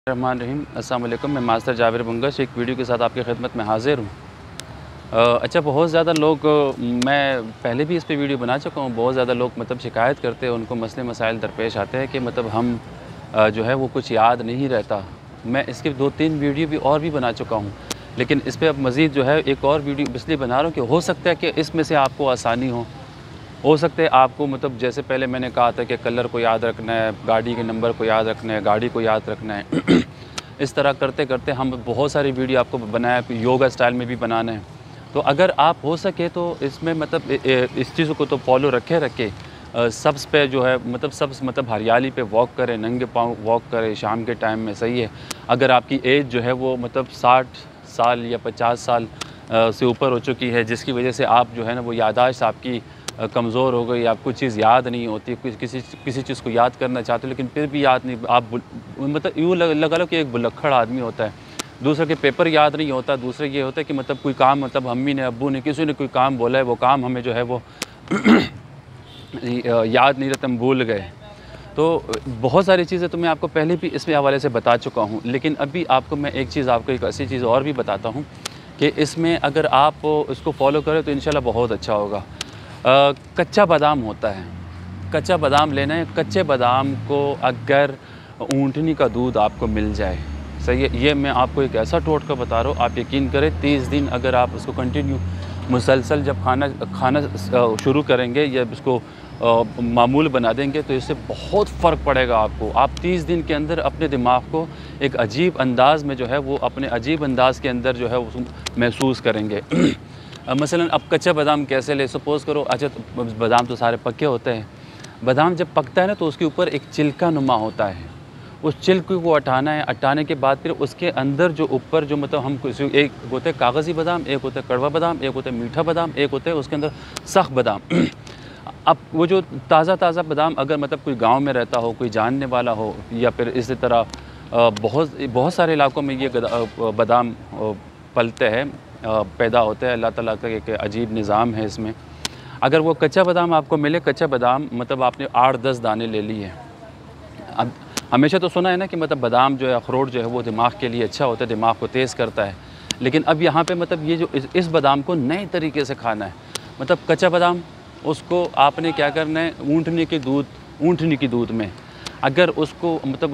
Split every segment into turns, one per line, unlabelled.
रहमान रहीम। अस्सलाम वालेकुम। मैं मास्टर जाबिर बुंगश एक वीडियो के साथ आपकी खिदमत में हाज़िर हूँ। अच्छा, बहुत ज़्यादा लोग, मैं पहले भी इस पे वीडियो बना चुका हूँ, बहुत ज़्यादा लोग मतलब शिकायत करते हैं, उनको मसले मसाइल दरपेश आते हैं कि मतलब हम जो है वो कुछ याद नहीं रहता। मैं इसके 2-3 वीडियो भी और भी बना चुका हूँ, लेकिन इस पर अब मज़ीद जो है एक और वीडियो इसलिए बना रहा हूँ कि हो सकता है कि इसमें से आपको आसानी हो सकता है आपको, मतलब जैसे पहले मैंने कहा था कि कलर को याद रखना है, गाड़ी के नंबर को याद रखना है, गाड़ी को याद रखना है। इस तरह करते करते हम बहुत सारी वीडियो आपको बनाया, योगा स्टाइल में भी बनाना है। तो अगर आप हो सके तो इसमें मतलब इस चीज़ को तो फॉलो रखे सब्स पे जो है सब्स हरियाली पे वॉक करें, नंगे पाँव वॉक करें शाम के टाइम में, सही है। अगर आपकी एज जो है वो 60 साल या 50 साल से ऊपर हो चुकी है, जिसकी वजह से आप जो है ना वो याददाश्त आपकी कमज़ोर हो गई, आपको चीज़ याद नहीं होती, किसी चीज़ को याद करना चाहते हो लेकिन फिर भी याद नहीं, आप यूँ लगा लो कि एक भुलक्कड़ आदमी होता है, दूसरे के पेपर याद नहीं होता, दूसरे ये होता है कि कोई काम अम्मी ने, अब्बू ने, किसी ने कोई काम बोला है, वो काम हमें जो है वो याद नहीं रहता, हम भूल गए। तो बहुत सारी चीज़ें तो मैं आपको पहले भी इसमें हवाले से बता चुका हूँ, लेकिन अभी आपको मैं एक ऐसी चीज़ और भी बताता हूँ कि इसमें अगर आप इसको फॉलो करें तो इंशाल्लाह बहुत अच्छा होगा। कच्चा बादाम होता है, कच्चा बादाम लेना है। कच्चे बादाम को अगर ऊँटनी का दूध आपको मिल जाए, सही है, ये मैं आपको एक ऐसा टोटका बता रहा हूँ, आप यकीन करें 30 दिन अगर आप उसको कंटिन्यू मुसलसल जब खाना शुरू करेंगे या इसको मामूल बना देंगे तो इससे बहुत फ़र्क पड़ेगा आपको। आप 30 दिन के अंदर अपने दिमाग को एक अजीब अंदाज़ में जो है वो अपने अजीब अंदाज़ के अंदर जो है वो महसूस करेंगे। मसलन अब कच्चा बादाम कैसे ले, सपोज़ करो, अच्छा बादाम तो सारे पके होते हैं, बादाम जब पकता है ना तो उसके ऊपर एक छिलका नुमा होता है, उस छिलके को हटाना है। हटाने के बाद फिर उसके अंदर जो ऊपर जो हम एक होता है कागज़ी बादाम, एक होता है कड़वा बादाम, एक होता है मीठा बादाम, एक होता है उसके अंदर सख्त बादाम। अब वो जो ताज़ा बादाम अगर कोई गांव में रहता हो, कोई जानने वाला हो, या फिर इसी तरह बहुत सारे इलाकों में ये बादाम पलते हैं, पैदा होते हैं। अल्लाह ताला का एक अजीब निज़ाम है इसमें। अगर वो कच्चा बादाम आपको मिले, कच्चा बादाम आपने 8-10 दाने ले लिए। अब हमेशा तो सुना है ना कि बादाम जो है, अखरोट जो है वो दिमाग के लिए अच्छा होता है, दिमाग को तेज़ करता है। लेकिन अब यहाँ पे ये जो इस बादाम को नए तरीके से खाना है। कच्चा बादाम उसको आपने क्या करना है, ऊँटनी के दूध में अगर उसको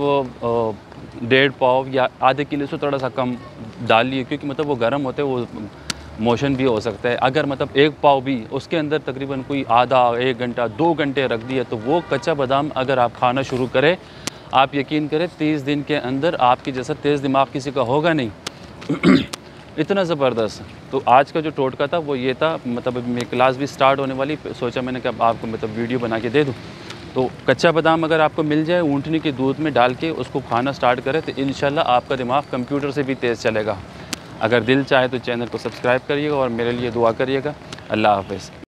1.5 पाव या आधे किलो से थोड़ा सा कम डालिए, क्योंकि वो गर्म होते हैं, वो मोशन भी हो सकता है। अगर 1 पाव भी उसके अंदर तकरीबन कोई आधा 1 घंटा 2 घंटे रख दिया तो वो कच्चा बादाम अगर आप खाना शुरू करें, आप यकीन करें 30 दिन के अंदर आपकी जैसा तेज़ दिमाग किसी का होगा नहीं। इतना ज़बरदस्त। तो आज का जो टोटका था वो ये था, मेरी क्लास भी स्टार्ट होने वाली, सोचा मैंने कि आपको वीडियो बना के दे दूँ। तो कच्चा बादाम अगर आपको मिल जाए, ऊँटनी के दूध में डाल के उसको खाना स्टार्ट करें तो इंशाल्लाह आपका दिमाग कंप्यूटर से भी तेज़ चलेगा। अगर दिल चाहे तो चैनल को सब्सक्राइब करिएगा और मेरे लिए दुआ करिएगा। अल्लाह हाफ़िज़।